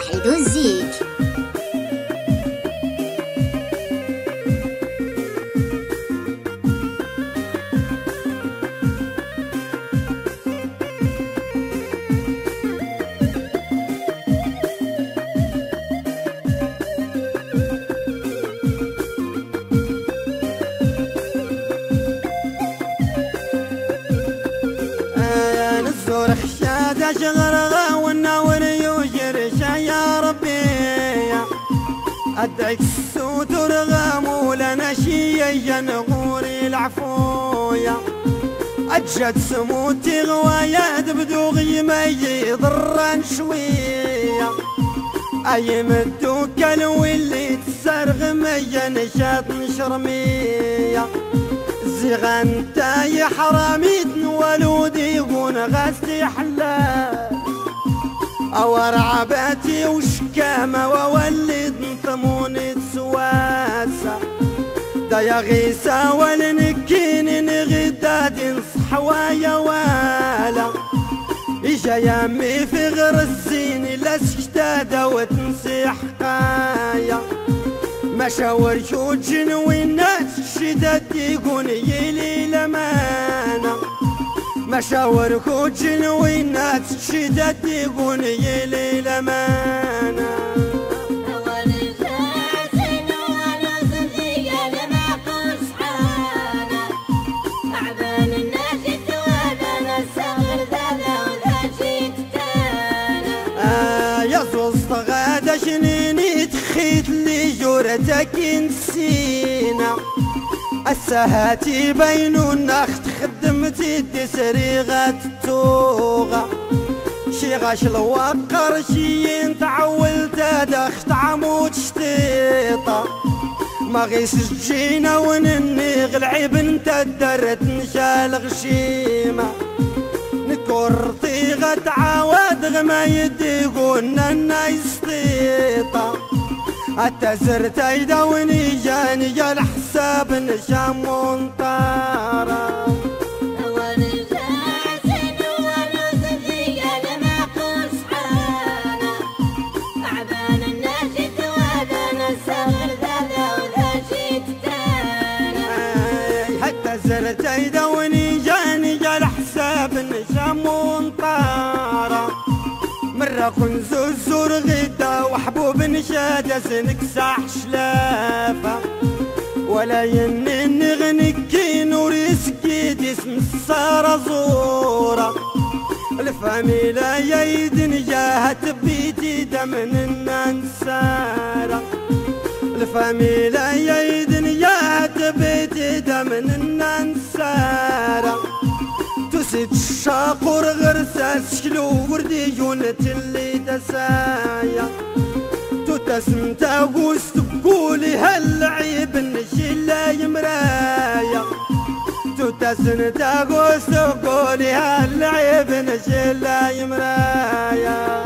واحد الزيك. شغرغا والنور يوجرشا يا ربي أدعك السوت رغام لنا شي نغوري العفويا أجد سموتي غوايا بدو غيما يضرن شوية أي مدوكل واللي تسرغ ميا نشاط نشرمية زيغان تاي حرامي تنولودي يقون غاستي حلال أور عباتي وشكامة وولد نطموني تسواسة دا يا غيسا ولنكيني نغداد نصحوايا والا إجا يامي في غر الزين لا سكتادة وتنسي حقايا مشاور شوجن والناس شدت يقون يلي لمانا مشاور كوجن والناس شدت يقون يلي لمانا يا زوز غادا شنيني تخيت لي جورتك نسينا السهاتي بينو النخت خدمتي تسري غتوغا شي غاش الوقر شي تعولت دخت عمود شتيطة ما غيس جينا وننيغ العيب انت درت نشال غشيمة نكورتي غتعاود غما يدي قولنا نايسطيطة التزرت يدوني جاني جا الحساب نشام منطارة التزرت يدوني جاني جا الحساب نشام منطارة مرة كنز الزور غدا وحبوب نشادة سنكسح شلافة ولا ينن نغنكي نوري سكيت اسم السارة زورة الفاميلا يايدن جاهت بيتي دمن النسارة الفاميلا يايدن جاهت بيتي دمن النسارة تسد الشاقور غرساس شلو وردي جونة اللي تسايا تتسم تاقوس تقولي هالعيب نشيل يمرايا تتسم تاقوس تقولي هالعيب نشيل يمرايا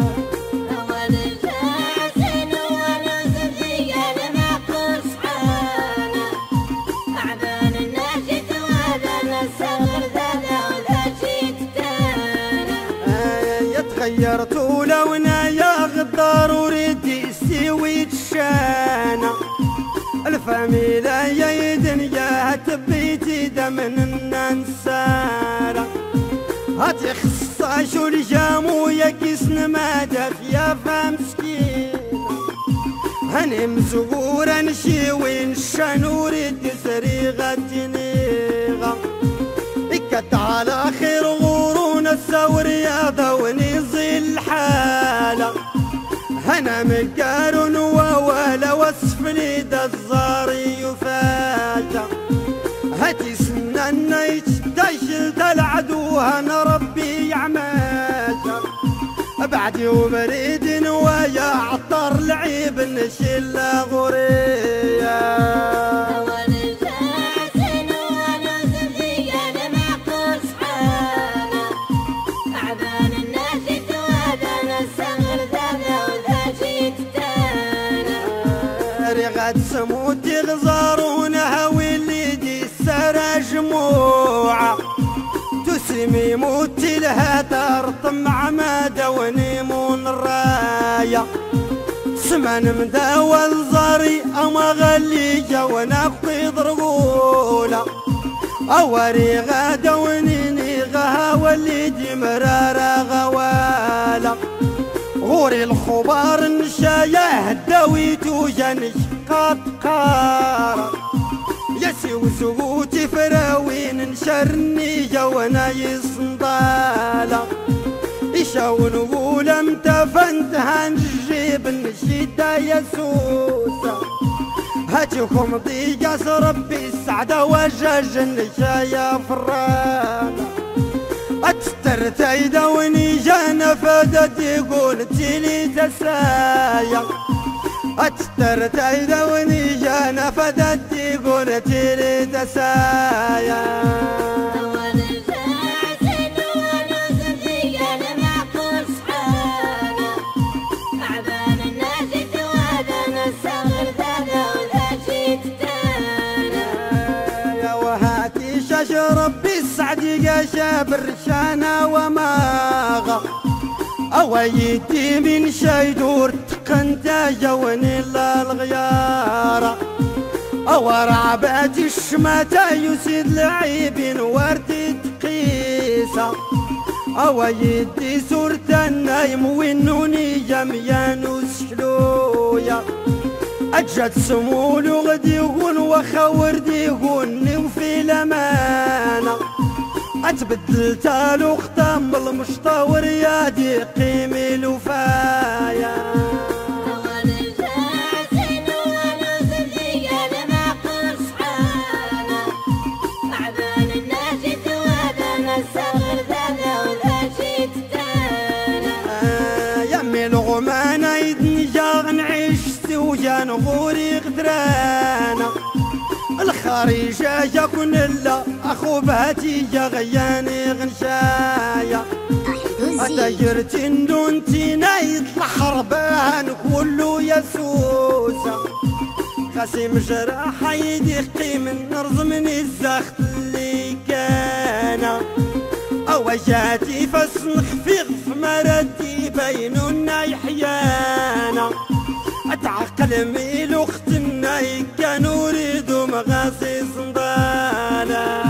غيرت لونا يا غدار وريدي استوي الشانة الفاميلا يايدن جاهت بيتي دمن النسارة هاتي خصاشو الجامو يكسن ما داف يا فامسكين هاني مزغورة نشيوي نشان وريدي سريغة تنيغة إكت على خير غورون السور رياضة ونيزي الحالة هنا مكارون وولا وصف لي دا الزاري يفاجأ هاتي سنانا يتدشل دا العدو هنا ربي يعماجا بعدي وبريد ويا عطار العيب نشيل غوريا غاد سموتي غزارونها واللي السرى جموعة تسمي موتي لها ترطم عمادة ونيمون الراية سمان مداوى الزاري أما غليجة ونقضي ضرقولة أوري غادا ونيني غها واللي مرارة غوالة غوري الخبار نشايه الدويتو جنش قطقارة يسي وسقوتي فراوين نشرني جوانا يصندالة يشاو نقول امتى فانتها نجيب النشيدة يا سوسة هاتيكم ضيقاس ربي السعدة وجاج النشايا فرانة اتسترتايدا ونيجانا فادت يقول تيلي تسايا اتسترتايدا ونيجانا فادت يقول تيلي تسايا ربي السعد قاشا برشانا وماغا أويتي من شايدور تقنتا جواني الغيارة أورعبات الشماتة يسيد لعيبين وردي تقيسة أويتي سورة النايم وينوني جميان وسحلويا أجد سمول غديهون وخور ديهوني وفي الأمانة أتبدل تالو ختام بالمشطاور يا دي قيمي الوفايا يمي الغمانة يدني جاغ نعيش وجان غوري غدرانا الخارجة يكون لا أخو بهاتي غياني غنشايا أتجرتي ندونتي نايد الحربان كله يسوسة قاسم جراح يدقي من نرز من الزخت اللي كان أوجاتي فسنخ في غف مردي بيننا يحيانا أتعقل ميل أختنا كانوا يريدوا مغاسي صندالة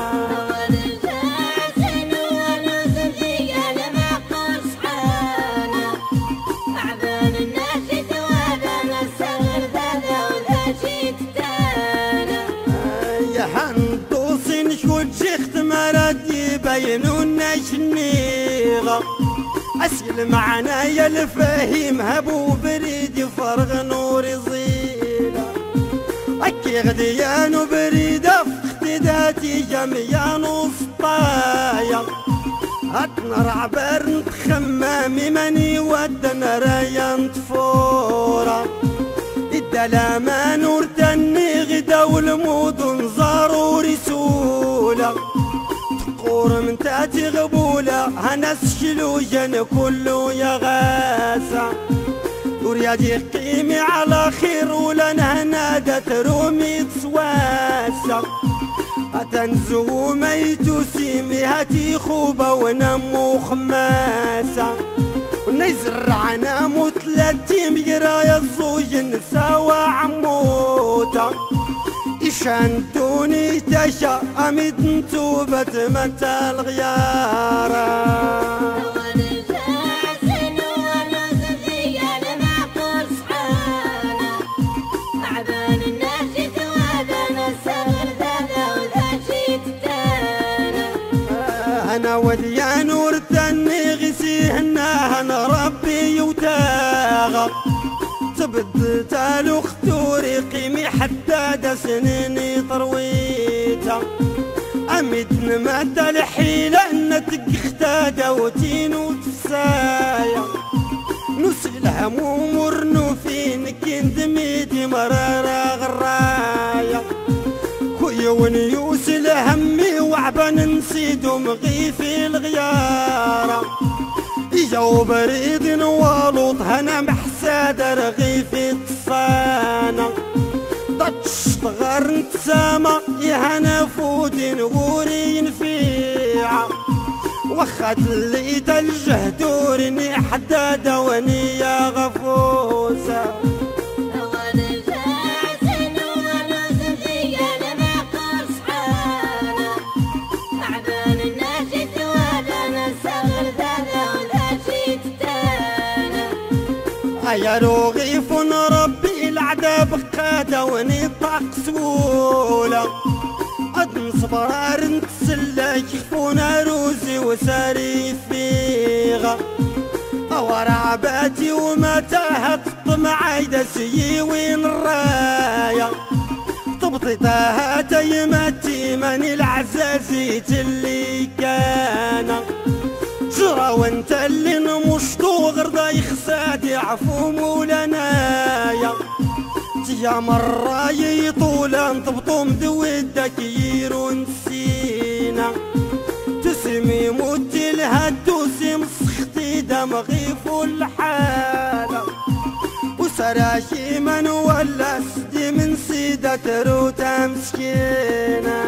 يا هندوسي نشوت شيخت مرادي بينونا شنيغة أسئل معنا يا الفهيم هبو بريد فرغ نور زيلة أكي غديان وبريدة اختداتي جميان وسطايا هاتنا رعبر نتخمامي مني ودنا رايا نطفورة الدلامة نور تني غدا والمدن ضروري سولة تقور من تاتي غبولة هناس شلوجن كله يا غاسة وريادي قيمي على خير ولنا نادت رومي تسواسة هتنزو ميتو سيمي هاتي خوبة ونمو خماسة ونزرعنا متلاتيم يرايا الزوج نساوى عموتا إشانتوني تشا أمد نتوبة متى الغيارة أنا وديان ورتني غسيهنا أنا ربي يوتاغا تبدلت الاختوري قيمي حتى دا سنيني طرويتا أمدن مادة الحيلة نتك اختادا وتين وتسايا نسل هموم ورنو فين كنت ميدي مرارة غرايا خويا ونيوس الهمي وعبان نسيدو مغيفي الغيارة يجاو بريد نوالوط هنا محساد رغيفي تصانا تشتغر نتسامى يهنا فودي نغوري نفيعة وخات اللي تلجه دورني حدادة وني يا غفوسة يا رغيف ربي العذاب قاده ونطاق سهوله نصبر نتسلى كيفونا روزي وساري فيغا ورعباتي وما تاهت الطمع يدسي وين الرايه تبطيطها تيمتي ماني العزازيت اللي كان جرى وانت اللي نمشطو غردا يخساد عفو مولانايا يا مرة يطولا نطبطو مدودك ييرو نسينا تسمي موتي لها توسي مسختي دم غيفو الحالة وسراشي من ولا سدي من سيدة تروتا مسكينة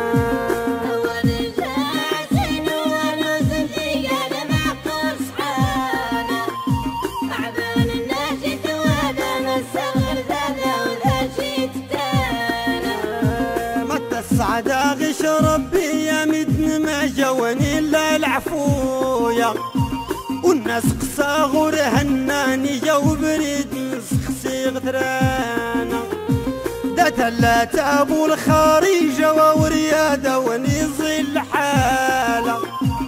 السعادة غش ربي يا مدن ما جواني الا العفوية والناس قصا غور هناني جو بريد نسخسي غترانا دات لا ابو الخارجة وريادة ونيزي الحالة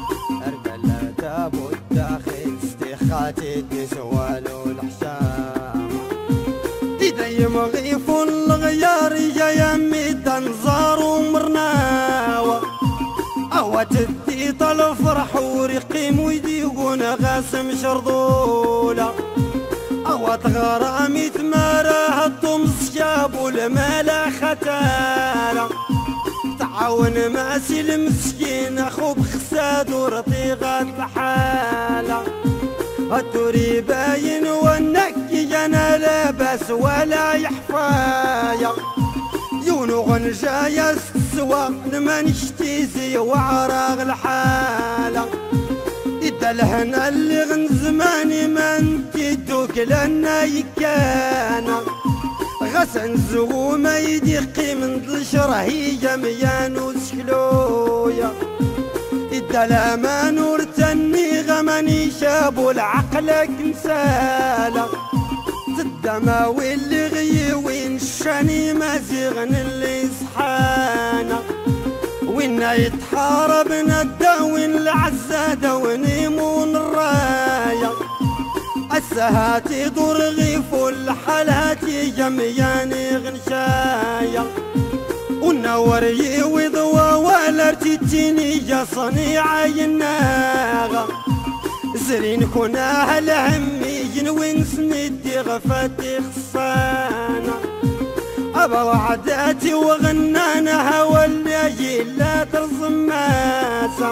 لا ابو الداخل استخاتي تسوالو الحشام دايم غيف الغيار يا ميت انظار ومرناوة او تدي طال فرح ورقيم ويديقون غاسم شرضولة او تغرامي تمارا الطمس جابوا المالا ختالة تعاون ماسي المسكين اخو بخساد ورطيغات الحالة الدوري باين والنكي انا لاباس ولا يحفايا يونو غنجايا سوا لما نشتيزي وعراغ الحالة إدا الهنا اللي غن زماني ما نتيدوك لنا يكانا غسن زغو ما يديقي من الشرهي جميان وسكلويا إدا لاما نور تني غماني شابو العقلك نسالا الدماوي اللي غيوين الشاني مازيغن اللي صحانا وينا يتحاربنا الداوين العزادة ونيمون الراية السهاتي دور غيفو الحالاتي جمياني غنشايا ونور يوي ضوا ولا ارتيتيني جا صنيعي الناغة زرين كنا هالهمي جنوين سندي غفاتي خصانا أبا وعداتي وغنانا هواللي لا ترزم ماسا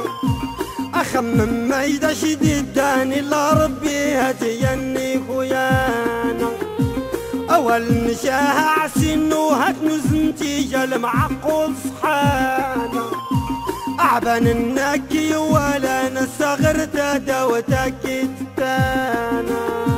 أخمم ما إذا شديد داني لا ربي هتيني خويانا أول نشاها عسين وهات نزنتي جل معقول صحانا أعبان النكي ولا نستغرت دوتك التانا